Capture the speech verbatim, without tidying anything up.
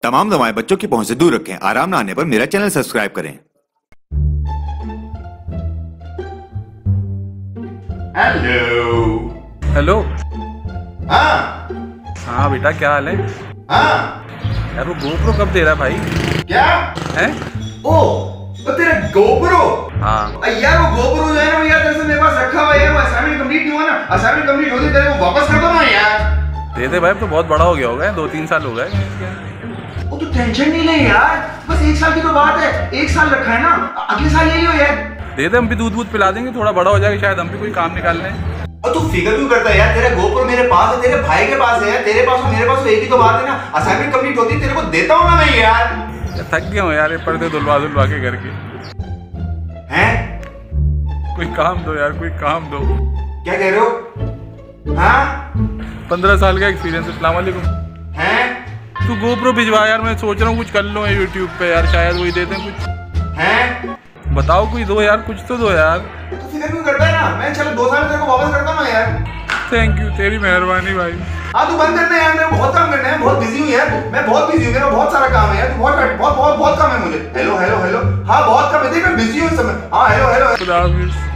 तमाम दवाएं बच्चों की पहुंच से दूर रखें। आराम न आने पर मेरा चैनल सब्सक्राइब करें। Hello hello. हाँ हाँ बेटा, क्या हाल है? हाँ यार वो गोप्रो कब दे रहा है भाई? क्या है? ओ वो तेरा गोप्रो। हाँ यार वो गोप्रो जो है ना यार, तेरे से मेरे पास रखा हुआ है। वो असाइनमेंट कंप्लीट नहीं हुआ ना, असाइनमेंट कंप्लीट होती तेरे को वापस कर दो ना यार। दे दे भाई, अब तो बहुत बड़ा हो गया होगा, दो तीन साल हो गए। वो तो टेंशन नहीं ले यार, बस एक साल की तो बात है। एक साल रखा है ना, अगले साल ले लियो यार। दे दे, हम भी दूध दूध पिला देंगे, थोड़ा बड़ा हो जाएगा, शायद हम भी कोई काम निकाल लें। और तू फिक्र क्यों करता है यार? तेरा गोप्रो मेरे पास है, तेरे भाई के पास है यार, तेरे पास और मेरे पास तो एक ही तो बात है ना। असाइनमेंट कंप्लीट होती तेरे को देता हूँ ना मैं यार। थक गया हूँ यार, ये पर्दे धुलवा धुलवा के घर के। हैं? कोई काम दो यार, कोई काम दो। क्या कह रहे हो? हाँ पंद्रह साल का एक्सपीरियंस। अस्सलाम वालेकुम। हैं? तू गोप्रो भिजवा यार, मैं सोच रहा हूँ कुछ कर लो यूट्यूब पे यार, शायद वही दे दें कुछ। हैं? बताओ कुछ दो यार, कुछ तो दो यार। तू फिक्र क्यों करता है ना, मैं चलो दो साल में तेरे को वापस करता हूँ ना यार। थैंक यू, तेरी मेहरबानी भाई। हाँ तू बंद करना यार, मेरे को बहुत काम करना है, बहुत बिजी हूँ यार, मैं बहुत बिजी हूँ, मेरा बहुत सारा काम है यार। तू बहुत बहुत बहुत बहुत काम है मुझे। हेलो हेलो हेलो, हाँ बहुत काम है, देख मैं बिजी हूँ इस समय। हाँ हेलो हेलो। खुदा हाफिज़।